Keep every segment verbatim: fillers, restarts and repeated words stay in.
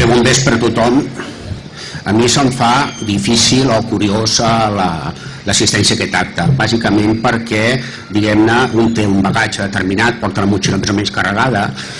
Bé, bon vespre a tothom. A mi se'm fa difícil o curiosa l'assistència a aquest acte, bàsicament perquè, diguem-ne, un té un bagatge determinat, porta la motxilla més o menys carregada,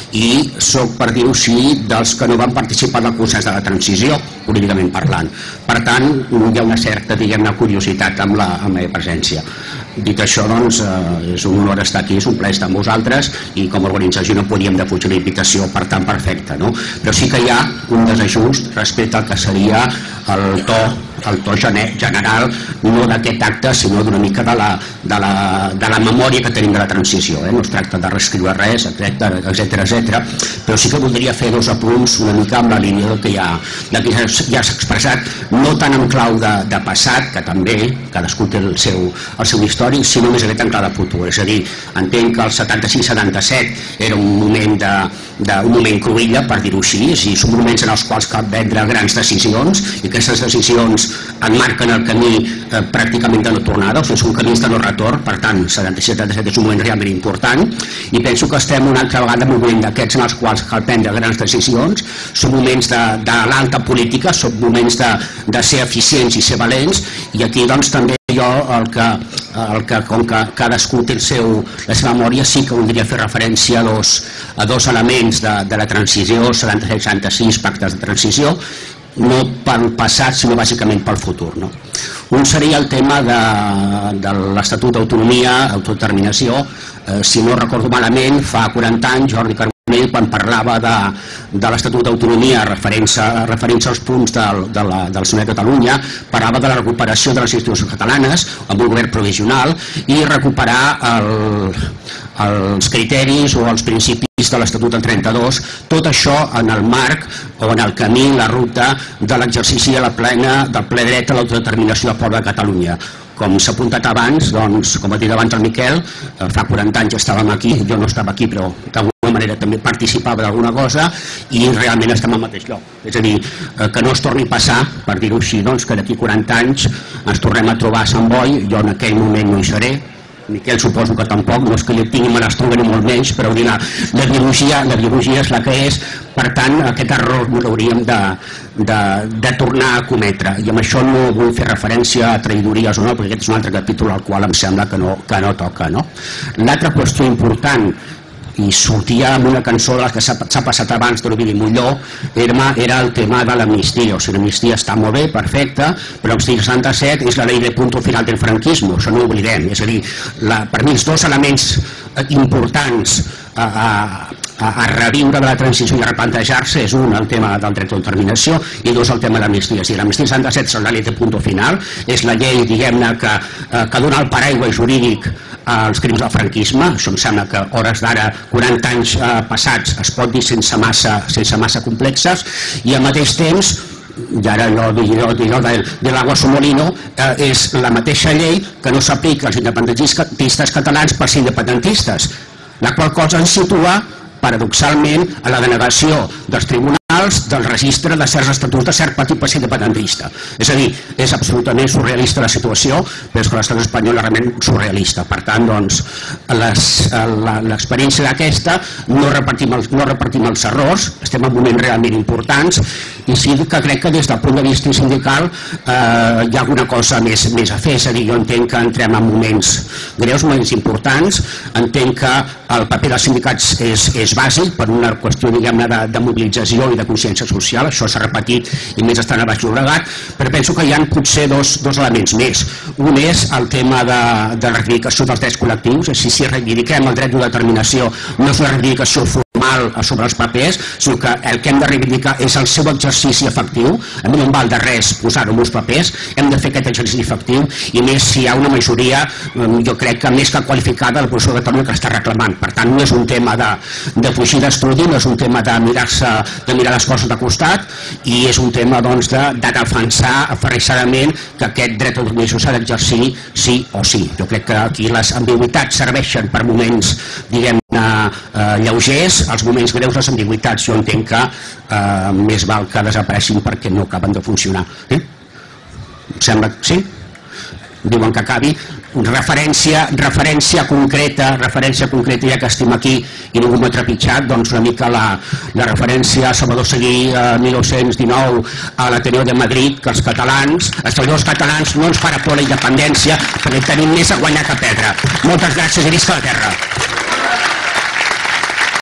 i soc, per dir-ho així, dels que no van participar del procés de la transició, políticament parlant. Per tant, hi ha una certa, diguem-ne, curiositat amb la meva presència. Dit això, doncs, és un honor estar aquí, és un plaer estar amb vosaltres, i com a organització no podíem defugir la invitació, per tant, perfecta, no? Però sí que hi ha un desajust respecte al que seria el to, el to general, no d'aquest acte, sinó d'una mica de la, de, la, de la memòria que tenim de la transició. Eh? No es tracta de reescriure res, etcètera, etcètera, però sí que voldria fer dos apunts una mica amb la línia del que ja, del que ja s'ha expressat, no tant en clau de, de passat, que també cadascú té el seu, el seu històric, sinó més aviat en clau de futur. És a dir, entenc que el setanta-sis setanta-set era un moment, de, de, un moment cruïlla, per dir-ho així, i són moments en els quals cal prendre grans decisions, i aquestes decisions enmarquen el camí eh, pràcticament de no tornada, o sigui, són camins de no retorn. Per tant, setanta-sis setanta-set és un moment realment important, i penso que estem una altra vegada en un moment d'aquests en els quals cal prendre grans decisions. Són moments de, de l'alta política, són moments de, de ser eficients i ser valents, i aquí doncs també jo, el que, el que com que cadascú té el seu, la seva memòria, sí que voldria fer referència a dos, a dos elements de, de la transició, setanta-set setanta-sis, pactes de transició, no pel passat, sinó bàsicament pel futur. No? Un seria el tema de, de l'Estatut d'Autonomia, autodeterminació. Eh, si no recordo malament, fa quaranta anys, Jordi Carbonell, quan parlava de, de l'Estatut d'Autonomia referint als punts del, de la, del Senat de Catalunya, parlava de la recuperació de les institucions catalanes amb un govern provisional i recuperar el, els criteris o els principis de l'Estatut del trenta-dos, tot això en el marc o en el camí, la ruta de l'exercici de la plena, del ple dret a l'autodeterminació del poble de Catalunya. Com s'ha apuntat abans, doncs, com ha dit abans el Miquel, fa quaranta anys estàvem aquí, jo no estava aquí, però d'alguna manera també participava d'alguna cosa, i realment estem al mateix lloc. És a dir, que no es torni a passar, per dir-ho així, doncs, que d'aquí quaranta anys ens tornem a trobar a Sant Boi, jo en aquell moment no hi seré, Miquel suposo que tampoc, no és que li tingui malastruga ni molt menys, però la, la, biologia, la biologia és la que és, per tant aquest error no l'hauríem de, de, de tornar a cometre, i amb això no vull fer referència a traïdories o no, perquè aquest és un altre capítol al qual em sembla que no, que no toca. No? L'altra qüestió important, i sortia amb una cançó de la que s'ha passat abans d'Ovidi Molló, era, era el tema de l'amnistia. O sigui, l'amnistia està molt bé, perfecta, però el setanta-set és la llei de punto final del franquismo, això no ho oblidem. És a dir, la, per mi els dos elements importants a, a, a reviure de la transició i a replantejar-se és un, el tema del dret d'autodeterminació, i dos, el tema de l'amnistia. És a dir, l'amnistia setanta-set és la llei de punto final, és la llei, diguem-ne, que, que dona el paraigua jurídic als crims del franquisme. Això em sembla que hores d'ara, quaranta anys eh, passats, es pot dir sense massa, sense massa complexes, i al mateix temps, i ara allò, allò, allò de, de l'agua somolino, eh, és la mateixa llei que no s'aplica als independentistes catalans per ser independentistes, la qual cosa ens situa paradoxalment a la denegació dels tribunals del registre de certs estatuts de cert partit per ser independentista. És a dir, és absolutament surrealista la situació, però és que l'estat espanyol és realment surrealista. Per tant, doncs, l'experiència d'aquesta, no repartim, els, no repartim els errors, estem en moments realment importants, i sí que crec que des del punt de vista sindical eh, hi ha alguna cosa més, més a fer. És a dir, jo entenc que entrem en moments greus, moments importants, entenc que el paper dels sindicats és, és bàsic per una qüestió, diguem-ne, de, de mobilització i de consciència social, això s'ha repetit i més estan a Baix Llobregat, però penso que hi ha potser dos, dos elements més. Un és el tema de, de la reivindicació dels drets col·lectius, és a dir, si reivindiquem el dret d'autodeterminació no és una reivindicació formal sobre els papers, sinó que el que hem de reivindicar és el seu exercici efectiu. A mi no em val de res posar-ho en uns papers, hem de fer aquest exercici efectiu, i més si hi ha una majoria, jo crec que més que qualificada, la posició de Catalunya que l'està reclamant. Per tant, no és un tema de, de fugir d'estudi, no és un tema de mirar-se, de mirar les coses de costat, i és un tema, doncs, de, de defensar aferrissadament que aquest dret d'autodeterminació s'ha d'exercir sí o sí. Jo crec que aquí les ambigüitats serveixen per moments, diguem-ne, eh, lleugers, els moments greus, les ambigüitats, jo entenc que eh, més val que desapareixin perquè no acaben de funcionar. Eh? Em sembla que sí? diuen que acabi, referència, referència concreta, referència concreta, ja que estem aquí i ningú m'ha trepitjat, doncs una mica la, la referència a Salvador Seguí a mil nou-cents dinou a l'Ateneu de Madrid, que els catalans, els treballadors catalans no ens farà por la independència perquè tenim més a guanyar que a perdre. Moltes gràcies i visca la terra.